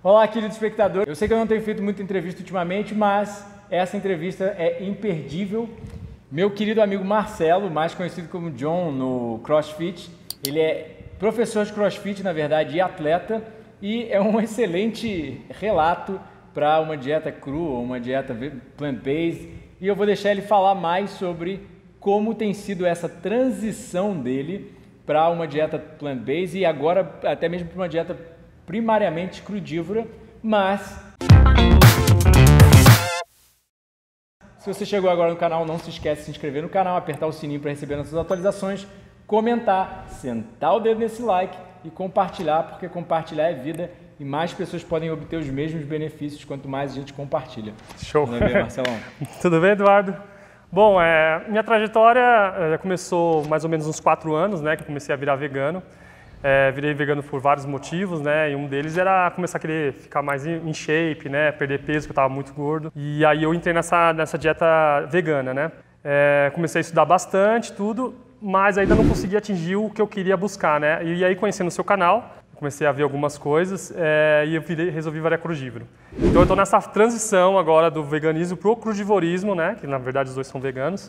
Olá, querido espectador. Eu sei que eu não tenho feito muita entrevista ultimamente, mas essa entrevista é imperdível. Meu querido amigo Marcelo, mais conhecido como John no CrossFit, ele é professor de CrossFit, na verdade, e atleta, e é um excelente relato para uma dieta crua, uma dieta plant-based, e eu vou deixar ele falar mais sobre como tem sido essa transição dele para uma dieta plant-based e agora até mesmo para uma dieta primariamente crudívora, mas se você chegou agora no canal, não se esquece de se inscrever no canal, apertar o sininho para receber nossas atualizações, comentar, sentar o dedo nesse like e compartilhar, porque compartilhar é vida e mais pessoas podem obter os mesmos benefícios quanto mais a gente compartilha. Show! Tudo bem, Marcelão? Tudo bem, Eduardo? Bom, minha trajetória já começou mais ou menos uns 4 anos, né, que eu comecei a virar vegano. Virei vegano por vários motivos, né, e um deles era começar a querer ficar mais em shape, né, perder peso, porque eu estava muito gordo. E aí eu entrei nessa dieta vegana, né. Comecei a estudar bastante, tudo, mas ainda não consegui atingir o que eu queria buscar, né. E aí, conhecendo o seu canal, comecei a ver algumas coisas e eu resolvi virar crudívoro. Então eu estou nessa transição agora do veganismo para o crudivorismo, né, que na verdade os dois são veganos.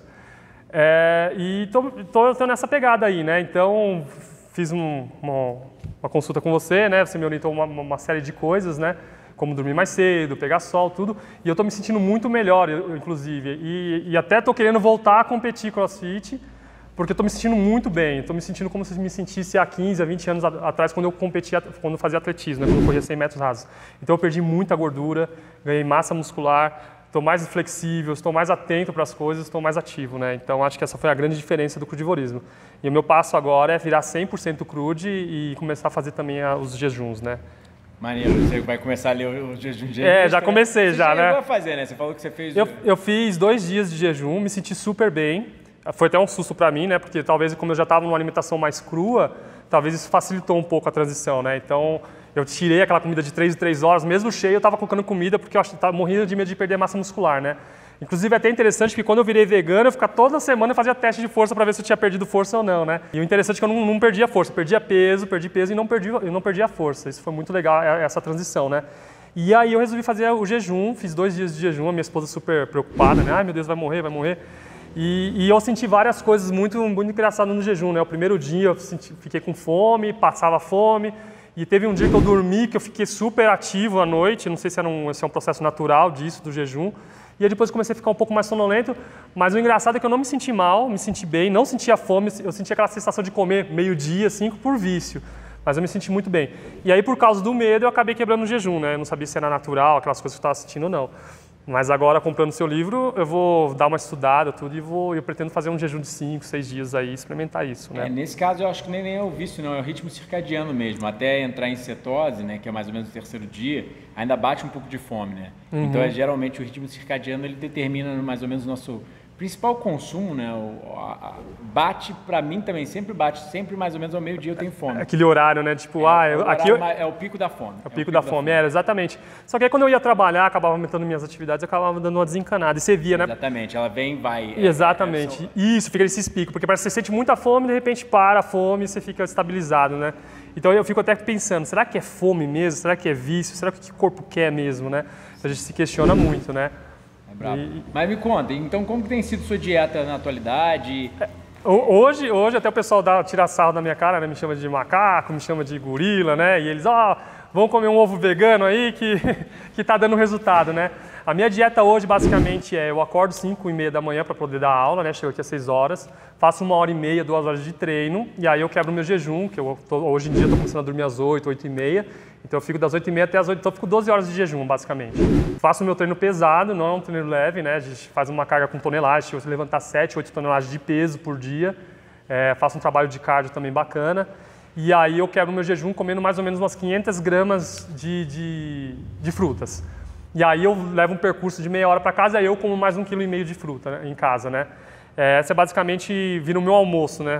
E estou nessa pegada aí, né, então fiz uma consulta com você, né, você me orientou uma série de coisas, né, como dormir mais cedo, pegar sol, tudo, e eu estou me sentindo muito melhor, inclusive, e até estou querendo voltar a competir CrossFit, porque eu estou me sentindo muito bem, estou me sentindo como se me sentisse há 15, há 20 anos atrás, quando eu competia, quando eu fazia atletismo, né, quando eu corria 100 metros rasos. Então eu perdi muita gordura, ganhei massa muscular, estou mais flexível, estou mais atento para as coisas, estou mais ativo, né? Então acho que essa foi a grande diferença do crudivorismo. E o meu passo agora é virar 100% crude e começar a fazer também os jejuns, né? Maneiro, você vai começar a ler o jejum de já comecei você já, né? Você vai fazer, né? Você falou que você fez... Eu fiz 2 dias de jejum, me senti super bem. Foi até um susto para mim, né? Porque talvez como eu já estava numa alimentação mais crua, talvez isso facilitou um pouco a transição, né? Então eu tirei aquela comida de 3 em 3 horas, mesmo cheio eu estava colocando comida porque eu estava morrendo de medo de perder massa muscular, né? Inclusive é até interessante que quando eu virei vegano, eu ficava toda semana e fazia teste de força para ver se eu tinha perdido força ou não, né? E o interessante é que eu não perdia força, perdi peso e não perdia força. Isso foi muito legal, essa transição, né? E aí eu resolvi fazer o jejum, fiz 2 dias de jejum, a minha esposa super preocupada, né? Ai meu Deus, vai morrer, vai morrer. E eu senti várias coisas muito engraçadas no jejum, né? O primeiro dia eu fiquei com fome, passava fome, e teve um dia que eu dormi, que eu fiquei super ativo à noite, não sei se é um processo natural disso, do jejum, e aí depois comecei a ficar um pouco mais sonolento, mas o engraçado é que eu não me senti mal, me senti bem, não sentia fome, eu sentia aquela sensação de comer meio-dia, 5 por vício, mas eu me senti muito bem. E aí por causa do medo eu acabei quebrando o jejum, né? Eu não sabia se era natural, aquelas coisas que eu estava sentindo ou não. Mas agora, comprando seu livro, eu vou dar uma estudada tudo e eu pretendo fazer um jejum de 5, 6 dias aí, experimentar isso, né? Nesse caso, eu acho que nem é o vício, não, é o ritmo circadiano mesmo. Até entrar em cetose, né, que é mais ou menos o 3º dia, ainda bate um pouco de fome, né? Então, geralmente, o ritmo circadiano, ele determina mais ou menos o nosso principal consumo, né? Bate, pra mim também, sempre bate, sempre mais ou menos ao meio-dia eu tenho fome. Aquele horário, né? Tipo, é o pico da fome. É o pico da fome, exatamente. Só que aí quando eu ia trabalhar, acabava aumentando minhas atividades, eu acabava dando uma desencanada. E você via, né? Exatamente, ela vem e vai. Exatamente. Isso, fica esses picos, porque parece que você sente muita fome e de repente para a fome e você fica estabilizado, né? Então eu fico até pensando, será que é fome mesmo? Será que é vício? Será que o corpo quer mesmo, né? A gente se questiona muito, né? Mas me conta, então como que tem sido sua dieta na atualidade? Hoje até o pessoal tira sarro da minha cara, né? Me chama de macaco, me chama de gorila, né? E eles, vão comer um ovo vegano aí que tá dando resultado, né? A minha dieta hoje basicamente eu acordo 5h30 da manhã para poder dar aula, né? Chego aqui às 6 horas, faço 1h30, 2 horas de treino e aí eu quebro meu jejum, que hoje em dia estou começando a dormir às 8, 8h30, então eu fico das 8h30 até as 8, então eu fico 12 horas de jejum basicamente. Faço o meu treino pesado, não é um treino leve, né? A gente faz uma carga com tonelagem, eu levantar 7, 8 toneladas de peso por dia, faço um trabalho de cardio também bacana. E aí eu quebro meu jejum comendo mais ou menos umas 500 gramas de frutas. E aí eu levo um percurso de meia hora para casa e aí eu como mais 1,5 kg de fruta, né, em casa, né? Essa basicamente vira o meu almoço, né?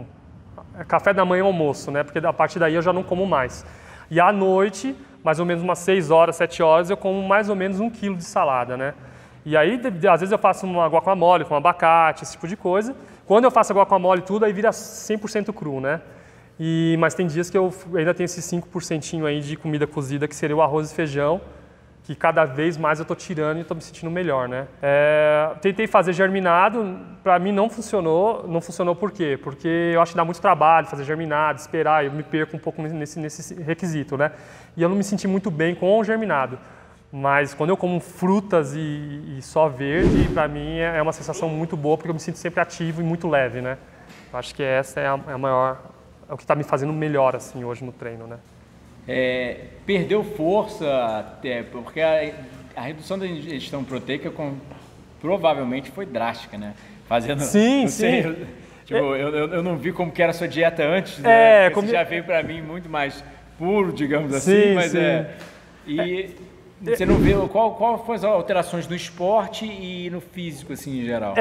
É café da manhã e almoço, né? Porque a partir daí eu já não como mais. E à noite, mais ou menos umas 6 horas, 7 horas, eu como mais ou menos 1 kg de salada, né? E aí, às vezes eu faço uma guacamole com abacate, esse tipo de coisa. Quando eu faço a guacamole e tudo, aí vira 100% cru, né? Mas tem dias que eu ainda tenho esse 5% aí de comida cozida, que seria o arroz e feijão, que cada vez mais eu estou tirando e estou me sentindo melhor, né? Tentei fazer germinado, para mim não funcionou. Não funcionou por quê? Porque eu acho que dá muito trabalho fazer germinado, esperar, eu me perco um pouco nesse requisito, né? E eu não me senti muito bem com o germinado. Mas quando eu como frutas e só verde, para mim é uma sensação muito boa, porque eu me sinto sempre ativo e muito leve, né? Eu acho que essa é a maior, é o que está me fazendo melhor assim hoje no treino, né? Perdeu força, porque a redução da ingestão proteica provavelmente foi drástica, né? Fazendo, sim. Tipo, eu não vi como que era a sua dieta antes, né? Você já veio para mim muito mais puro, digamos assim, mas você não vê qual foram as alterações no esporte e no físico, assim, em geral?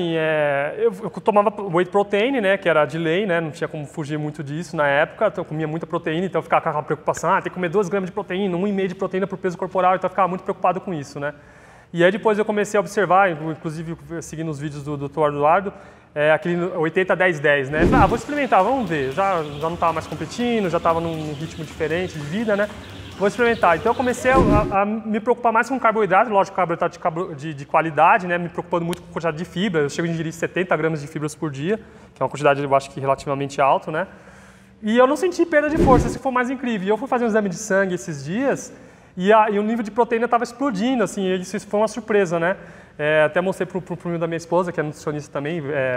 Eu tomava whey protein, né, que era de lei, né, não tinha como fugir muito disso na época, então eu comia muita proteína, então eu ficava com aquela preocupação, tem que comer 2 gramas de proteína, 1,5 de proteína por peso corporal, então eu ficava muito preocupado com isso, né. E aí depois eu comecei a observar, inclusive seguindo os vídeos do Dr. Eduardo, aquele 80-10-10, né, vou experimentar, vamos ver, já não estava mais competindo, já estava num ritmo diferente de vida, né. Vou experimentar. Então eu comecei a me preocupar mais com carboidrato, lógico, carboidrato de qualidade, né? Me preocupando muito com a quantidade de fibra. Eu chego a ingerir 70 gramas de fibras por dia, que é uma quantidade, eu acho que relativamente alta, né? E eu não senti perda de força, isso foi mais incrível. E eu fui fazer um exame de sangue esses dias e o nível de proteína estava explodindo, assim, isso foi uma surpresa, né? Até mostrei pro primo da minha esposa, que é nutricionista também,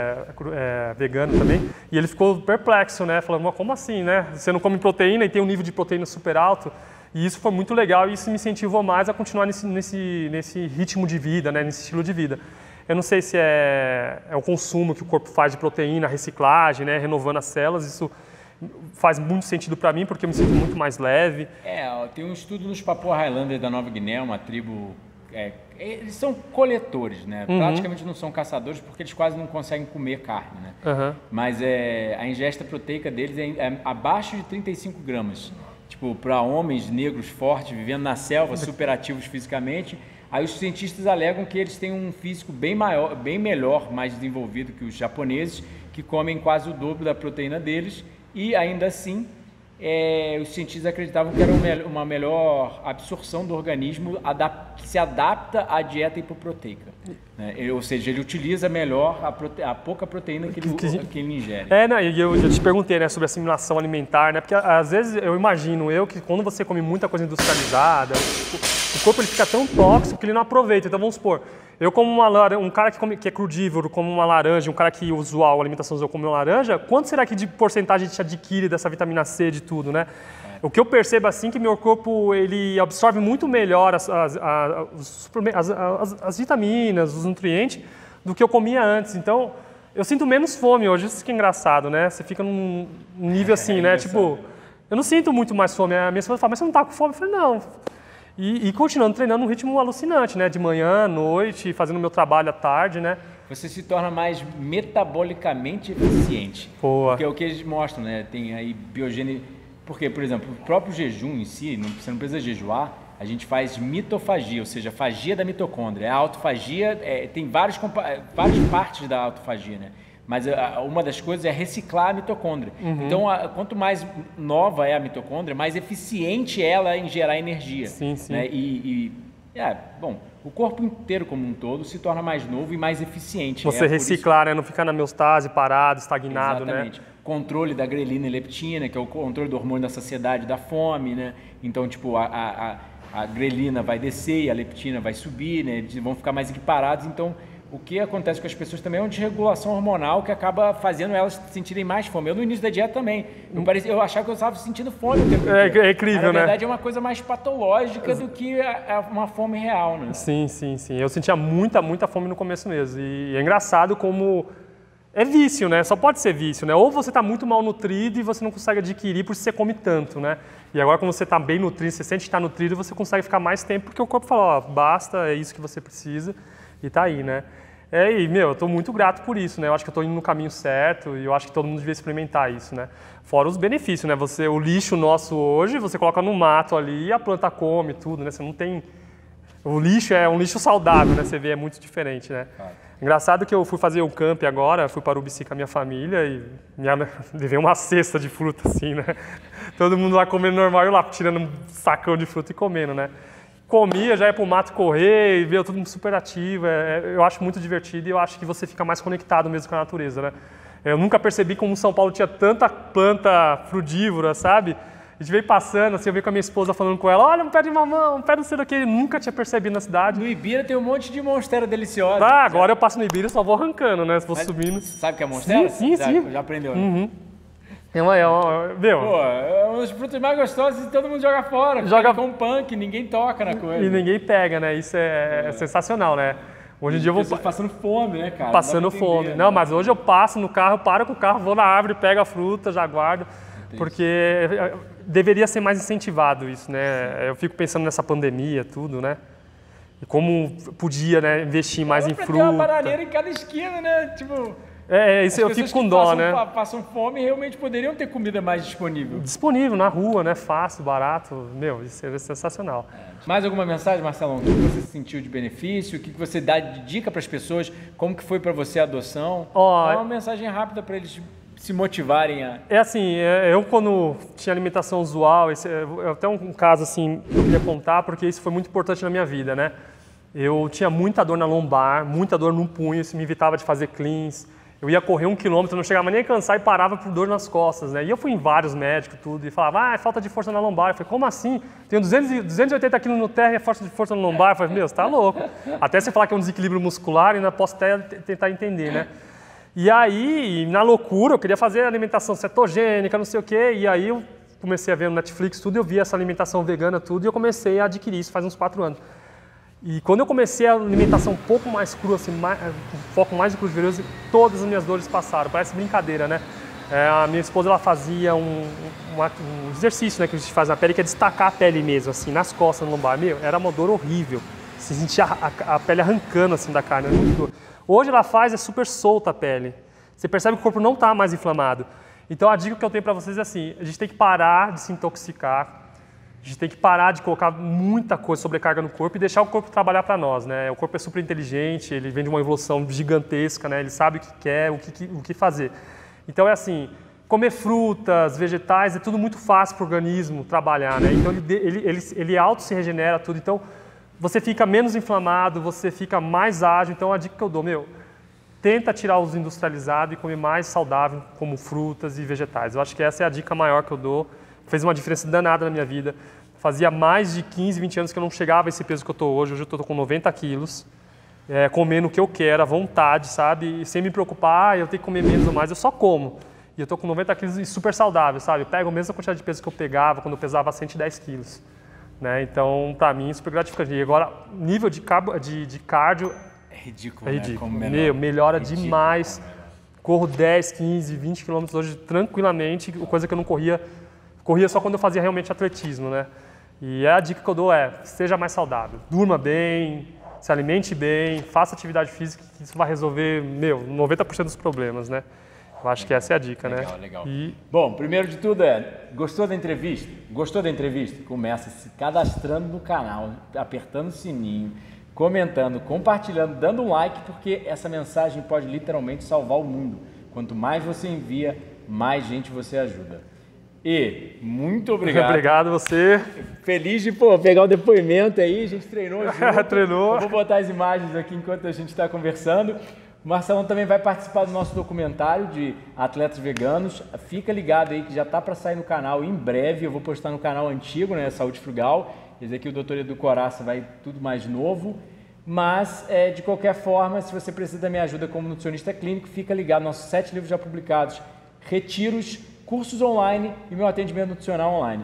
vegano também, e ele ficou perplexo, né? Falando, como assim, né? Você não come proteína e tem um nível de proteína super alto. E isso foi muito legal e isso me incentivou mais a continuar nesse ritmo de vida, né? Nesse estilo de vida. Eu não sei se é o consumo que o corpo faz de proteína, a reciclagem, né? Renovando as células, isso faz muito sentido para mim, porque eu me sinto muito mais leve. Tem um estudo nos Papua Highlander da Nova Guiné, uma tribo... eles são coletores, né? Praticamente não são caçadores, porque eles quase não conseguem comer carne, né? Mas a ingesta proteica deles é abaixo de 35 gramas. Tipo, para homens negros fortes, vivendo na selva, super ativos fisicamente. Aí os cientistas alegam que eles têm um físico bem melhor, mais desenvolvido que os japoneses, que comem quase o dobro da proteína deles. E ainda assim, os cientistas acreditavam que era uma melhor absorção do organismo que se adapta à dieta hipoproteica. Né? Ou seja, ele utiliza melhor a pouca proteína que ele ingere. E eu te perguntei, né, sobre assimilação alimentar, né? Porque às vezes eu imagino que quando você come muita coisa industrializada, o corpo ele fica tão tóxico que ele não aproveita. Então vamos supor, eu como um cara que é crudívoro, como uma laranja, um cara que usual, a alimentação usual come uma laranja, quanto será que de porcentagem a gente adquire dessa vitamina C de tudo, né? O que eu percebo assim é que meu corpo ele absorve muito melhor as vitaminas, os nutrientes, do que eu comia antes. Então, eu sinto menos fome hoje, isso que é engraçado, né? Você fica num nível assim, né? Tipo, eu não sinto muito mais fome. A minha esposa fala, mas você não tá com fome? Eu falei, não. E continuando treinando num ritmo alucinante, né? De manhã, à noite, fazendo meu trabalho à tarde, né? Você se torna mais metabolicamente eficiente. Boa. Porque é o que eles mostram, né? Tem aí biogênese. Porque, por exemplo, o próprio jejum em si, você não precisa jejuar, a gente faz mitofagia, ou seja, fagia da mitocôndria. A autofagia tem várias partes da autofagia, né? Mas uma das coisas é reciclar a mitocôndria. Então, quanto mais nova é a mitocôndria, mais eficiente ela é em gerar energia. Sim. Né? O corpo inteiro como um todo se torna mais novo e mais eficiente. Você reciclar, né? Não ficar na homeostase, parado, estagnado, exatamente. Né? Controle da grelina e leptina, que é o controle do hormônio da saciedade e da fome, né? Então, tipo, a grelina vai descer e a leptina vai subir, né? Eles vão ficar mais equiparados. Então, o que acontece com as pessoas também é uma desregulação hormonal que acaba fazendo elas sentirem mais fome. Eu no início da dieta também. Eu achava que eu estava sentindo fome o tempo inteiro. É incrível, né? Na verdade, é uma coisa mais patológica do que uma fome real, né? Sim. Eu sentia muita fome no começo mesmo. E é engraçado como... É vício, né? Só pode ser vício, né? Ou você está muito mal nutrido e você não consegue adquirir por você come tanto, né? E agora, quando você está bem nutrido, você sente que está nutrido, você consegue ficar mais tempo, porque o corpo fala, basta, é isso que você precisa, e tá aí, né? Eu estou muito grato por isso, né? Eu acho que eu estou indo no caminho certo e eu acho que todo mundo devia experimentar isso, né? Fora os benefícios, né? O lixo nosso hoje, você coloca no mato ali e a planta come tudo, né? Você não tem... O lixo é um lixo saudável, né? Você vê, é muito diferente, né? Engraçado que eu fui fazer um camp agora, fui para o Urubici com a minha família e levei uma cesta de fruta, assim, né? Todo mundo lá comendo normal, eu lá tirando um sacão de fruta e comendo, né? Comia, já ia pro mato correr e veio tudo super ativo. Eu acho muito divertido e eu acho que você fica mais conectado mesmo com a natureza, né? Eu nunca percebi como São Paulo tinha tanta planta frugívora, sabe? A gente veio passando, assim, eu veio com a minha esposa falando com ela, olha, um pé de mamão, um pé não sei do que, nunca tinha percebido na cidade. No Ibira tem um monte de monstera deliciosa. Ah, agora eu passo no Ibira e só vou arrancando, né? Vou subindo. Sabe o que é monstera? Sim. Já aprendeu, né? Uhum. Pô, é uma das frutas mais gostosas e todo mundo joga fora. Joga com punk, ninguém toca na coisa. E ninguém pega, né? Isso é sensacional, né? Hoje em dia eu vou passando fome, né, cara? Passando fome. Não, mas hoje eu passo no carro, paro com o carro, vou na árvore, pego a fruta, já guardo. Porque deveria ser mais incentivado isso, né? Eu fico pensando nessa pandemia, tudo, né? E como podia, né, investir mais em fruta. Tem uma bananeira em cada esquina, né? Tipo... isso eu fico com dó, né? Passam fome e realmente poderiam ter comida mais disponível. Disponível na rua, né? Fácil, barato. Meu, isso é sensacional. Mais alguma mensagem, Marcelão? O que você sentiu de benefício? O que você dá de dica para as pessoas? Como que foi para você a adoção? Dá uma mensagem rápida para eles se motivarem a... Eu quando tinha alimentação usual, até um caso assim, eu queria contar, porque isso foi muito importante na minha vida, né? Eu tinha muita dor na lombar, muita dor no punho, isso me evitava de fazer cleans. Eu ia correr 1 quilômetro, não chegava nem a cansar e parava por dor nas costas, né? E eu fui em vários médicos tudo e falava, é falta de força na lombar. Eu falei, como assim? Tenho 280 quilos no terra e é falta de força na lombar. Eu falei, meu, você tá louco. Até você falar que é um desequilíbrio muscular, ainda posso até tentar entender, né? E aí, na loucura, eu queria fazer alimentação cetogênica, não sei o quê, e aí eu comecei a ver no Netflix tudo, eu vi essa alimentação vegana tudo, e eu comecei a adquirir isso faz uns 4 anos. E quando eu comecei a alimentação um pouco mais crua, assim, com foco mais em crudiveroso, todas as minhas dores passaram, parece brincadeira, né? A minha esposa, ela fazia um exercício, né, que a gente faz na pele, que é destacar a pele mesmo, assim, nas costas, no lombar. Meu, era uma dor horrível, se sentia a pele arrancando, assim, da carne, era muito dor. Hoje ela faz, é super solta a pele. Você percebe que o corpo não está mais inflamado. Então a dica que eu tenho para vocês é assim, a gente tem que parar de se intoxicar, a gente tem que parar de colocar muita coisa, sobrecarga no corpo e deixar o corpo trabalhar para nós, né? O corpo é super inteligente, ele vem de uma evolução gigantesca, né? Ele sabe o que quer, o que fazer. Então é assim, comer frutas, vegetais, é tudo muito fácil para o organismo trabalhar, né? Então ele auto se regenera tudo, então você fica menos inflamado, você fica mais ágil. Então a dica que eu dou, tenta tirar os industrializados e comer mais saudável, como frutas e vegetais. Eu acho que essa é a dica maior que eu dou. Fez uma diferença danada na minha vida. Fazia mais de 15, 20 anos que eu não chegava a esse peso que eu estou hoje. Hoje eu estou com 90 quilos, comendo o que eu quero, à vontade, sabe? E sem me preocupar, eu tenho que comer menos ou mais, eu só como. E eu estou com 90 quilos e super saudável, sabe? Eu pego a mesma quantidade de peso que eu pegava quando eu pesava 110 quilos. Né? Então, para mim, super gratificante. E agora, nível de cardio... É ridículo, é ridículo. Né? Melhora demais. Corro 10, 15, 20 quilômetros hoje tranquilamente, coisa que eu não corria só quando eu fazia realmente atletismo, né? E a dica que eu dou seja mais saudável. Durma bem, se alimente bem, faça atividade física, que isso vai resolver, 90% dos problemas, né? Eu acho que essa é a dica, né? Legal. Bom, primeiro de tudo gostou da entrevista? Gostou da entrevista? Começa se cadastrando no canal, apertando o sininho, comentando, compartilhando, dando um like, porque essa mensagem pode literalmente salvar o mundo. Quanto mais você envia, mais gente você ajuda. E muito obrigado. Obrigado você. Feliz de pegar o depoimento aí, a gente treinou junto. Treinou. Eu vou botar as imagens aqui enquanto a gente está conversando. O Marcelão também vai participar do nosso documentário de atletas veganos. Fica ligado aí que já está para sair no canal em breve. Eu vou postar no canal antigo, né, Saúde Frugal. Esse aqui o Dr. Edu Coraça vai tudo mais novo. Mas, de qualquer forma, se você precisa da minha ajuda como nutricionista clínico, fica ligado. Nossos 7 livros já publicados, retiros, cursos online e meu atendimento nutricional online.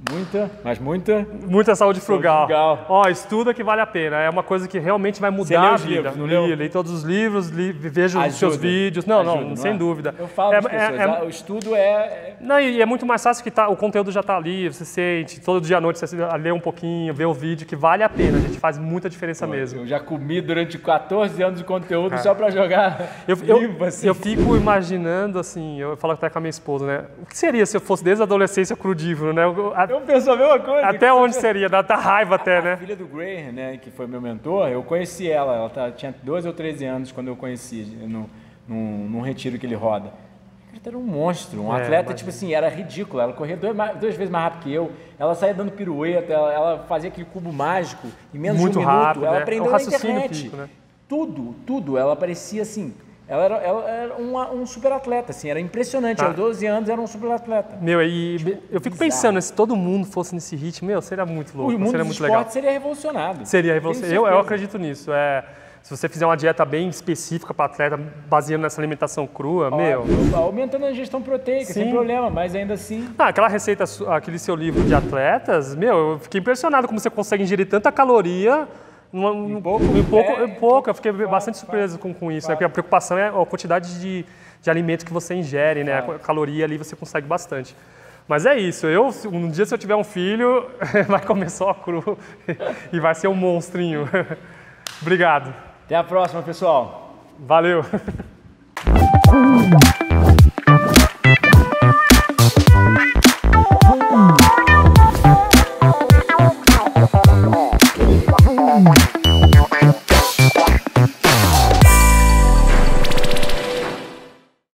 Muita saúde frugal. Ó, estuda que vale a pena. É uma coisa que realmente vai mudar a vida. Livros, não leu? Li todos os livros, vejo os seus vídeos. Não, sem dúvida. Eu falo para as pessoas, o estudo Não, e é muito mais fácil que o conteúdo já está ali, você sente, todo dia à noite você lê um pouquinho, vê o vídeo, que vale a pena, a gente faz muita diferença mesmo. Eu já comi durante 14 anos de conteúdo só para jogar limpo, assim. Eu fico imaginando, assim, eu falo até com a minha esposa, né? O que seria se eu fosse desde a adolescência crudívoro, né? Eu penso a mesma coisa. Até onde seria? Dá raiva até, né? A filha do Graham, né, que foi meu mentor, eu conheci ela. Ela tinha 12 ou 13 anos quando eu conheci, num retiro que ele roda. Ela era um monstro, um atleta, imagina. tipo assim, era ridículo. Ela corria 2 vezes mais rápido que eu. Ela saía dando pirueta, ela fazia aquele cubo mágico em menos Muito de um minuto. rápido, Ela né? aprendeu É um na raciocínio internet. pico, né? Tudo. Ela parecia assim. Ela era um super atleta, assim, era impressionante. Aos 12 anos era um super atleta. Meu, eu fico pensando, se todo mundo fosse nesse ritmo, meu, seria muito louco, O mundo seria do muito esporte legal. seria revolucionado. Seria revolucionário. Eu certeza. acredito nisso. Se você fizer uma dieta bem específica para atleta, baseando nessa alimentação crua, meu... Aumentando a ingestão proteica, sem problema, mas ainda assim... aquela receita, aquele seu livro de atletas, meu, eu fiquei impressionado como você consegue ingerir tanta caloria em pouco. Eu fiquei bastante surpreso com isso, né? Porque a preocupação é a quantidade de alimento que você ingere, né? A caloria ali você consegue bastante. Mas é isso, um dia se eu tiver um filho, vai comer só cru e vai ser um monstrinho. Obrigado. Até a próxima, pessoal. Valeu.